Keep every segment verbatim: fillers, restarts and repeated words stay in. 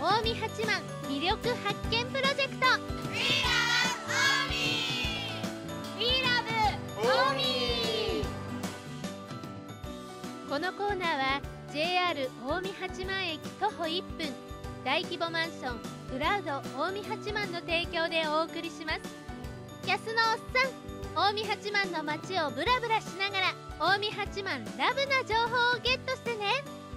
近江八幡魅力発見プロジェクト We love 近江 We love 近江。このコーナーは ジェイアール 近江八幡駅徒歩いっぷん、大規模マンションクラウド近江八幡の提供でお送りします。キャスのおっさん、近江八幡の街をブラブラしながら近江八幡ラブな情報をゲットしてね。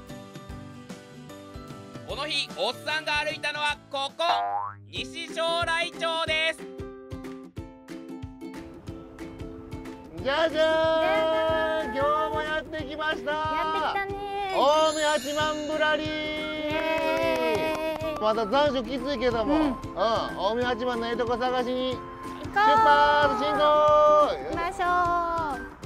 この日おっさんが歩いたのはここ西将来町です。 じゃじゃーん、今日もやってきました。 やってきたね近江八幡ぶらりー。まだ残暑きついけども、うん、うん、近江八幡のええとこ探しに出発進行。 行きましょう。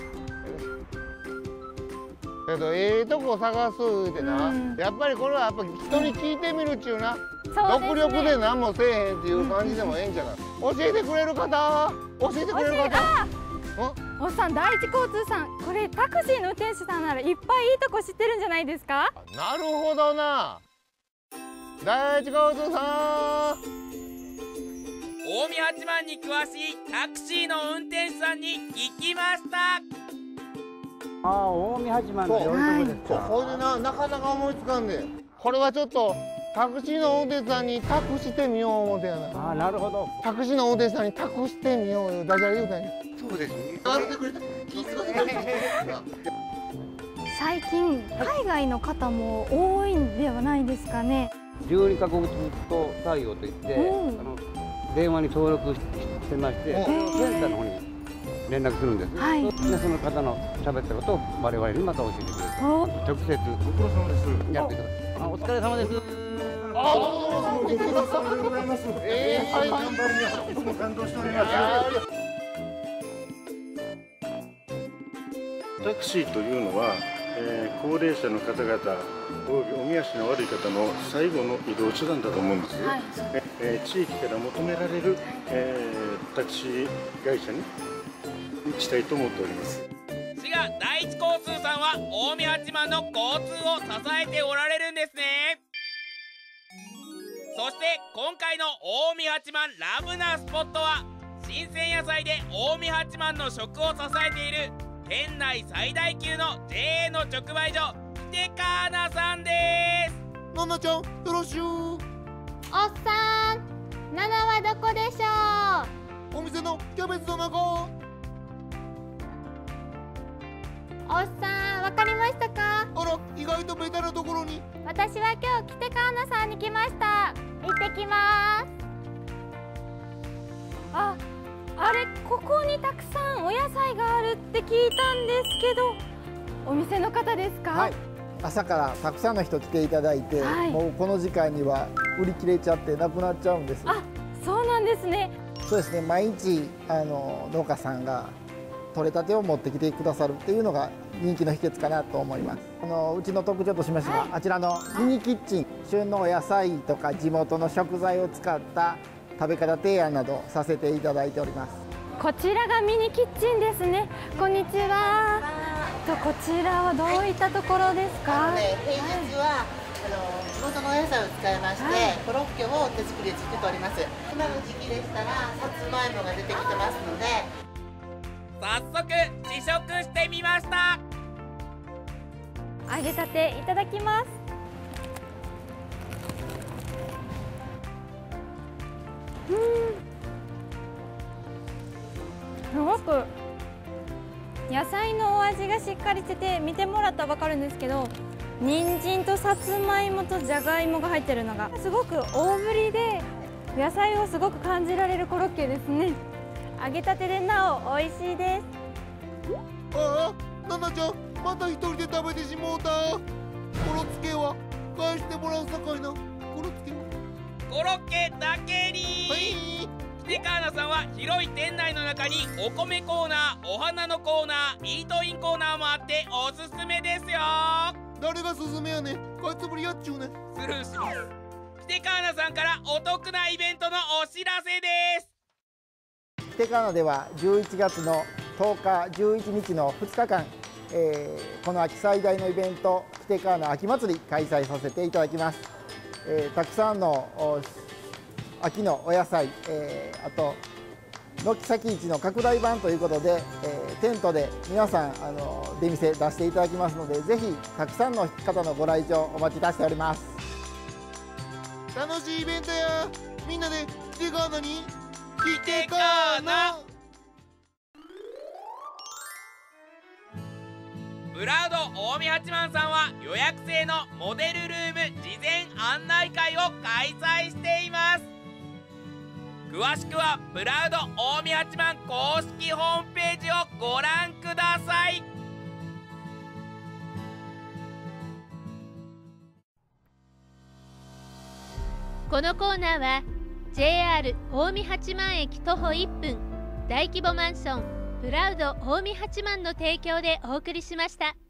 けどええとこ探すってな、うん、やっぱりこれはやっぱ人に聞いてみるっちゅうな、うん、独力で何もせえへんっていう感じでもええんじゃない、うん、教えてくれる方、教えてくれる方。 おっさん、第一交通さん、これタクシーの運転手さんならいっぱいいいとこ知ってるんじゃないですか。 なるほどな。第一交通さん、 近江八幡に詳しいタクシーの運転手さんに聞きました。 ああ、近江八幡の良いとこですか。 これでな、なかなか思いつかんで、これはちょっとタクシーの運転手さんに託してみよう思てやな。 ああ、なるほど。 タクシーの運転手さんに託してみようよ、ダジャレ言うたんや。そうですね。 最近海外の方も多いんではないですかね。 じゅうにカ国と対応といって、うん、あの電話に登録してまして、センターの方に連絡するんです。はい、でその方の喋ったことを我々にまた教えてくれる。直接ご苦労様です。やってください。あ、お疲れ様です。 あ、ご苦労様でございます。ええ、はい、頑張りにいつも感動しております。 タクシーというのは、えー、高齢者の方々およびおみ足の悪い方の最後の移動手段だと思うんです、はい、えー、地域から求められる、えー、タクシー会社にしたいと思っております。 滋賀第一交通さんは近江八幡の交通を支えておられるんですね。そして今回の近江八幡ラブなスポットは新鮮野菜で近江八幡の食を支えている県内最大級の ジェイエー の直売所キテカーナさんです。 ナナちゃん、よろしゅう。 おっさん、ナナはどこでしょう。 お店のキャベツの中。 おっさん、わかりましたか。 あら、意外とベタなところに。 私は今日キテカーナさんに来ました。行ってきます。 あ、あれ、ここにたくさんお野菜があるって聞いたんですけど、お店の方ですか。 はい、朝からたくさんの人来ていただいて、はい、もうこの時間には売り切れちゃってなくなっちゃうんです。 あ、そうなんですね。 そうですね、毎日あの農家さんが取れたてを持ってきてくださるっていうのが人気の秘訣かなと思います。あのうちの特徴としましては、はい、あちらのミニキッチン、旬のお野菜とか地元の食材を使った食べ方提案などさせていただいております。 こちらがミニキッチンですね。こんにちは。とこちらはどういったところですか。 はい、ね、平日は、はい、あの地元のお野菜を使いまして、はい、コロッケを手作りで作っております。今の時期でしたらさつまいもが出てきてますので、 早速試食してみました。 揚げたていただきます。うん、すごく野菜のお味がしっかりしてて、見てもらったら分かるんですけど、人参とさつまいもとじゃがいもが入ってるのがすごく大ぶりで、野菜をすごく感じられるコロッケですね。揚げたてでなお美味しいです。 ああ、ナナちゃん、また一人で食べてしもうた。コロつけは返してもらうさかいな。コロつけはコロッケだけに、はい、キテカーナさんは広い店内の中にお米コーナー、お花のコーナー、イートインコーナーもあっておすすめですよ。 誰がすすめやねん。かいつぶりやっちゅうね。 スルーします。キテカーナさんからお得なイベントのお知らせです。 キテカーナではじゅういちがつのとおか、じゅういちにちのふつかかん、えー、この秋最大のイベントキテカーナ秋祭り開催させていただきます。 えー、たくさんの秋のお野菜、えー、あと軒先市の拡大版ということで、えー、テントで皆さんあの出店出していただきますので、ぜひたくさんの方のご来場お待ち出しております。 楽しいイベントや、みんなで来てこーのに来てこーの。プラウド近江八幡さんは予約制のモデルルーム事前案内会を開催しています。詳しくはプラウド近江八幡公式ホームページをご覧ください。 このコーナーは ジェイアール 近江八幡駅徒歩いっぷん大規模マンションプラウド近江八幡の提供でお送りしました。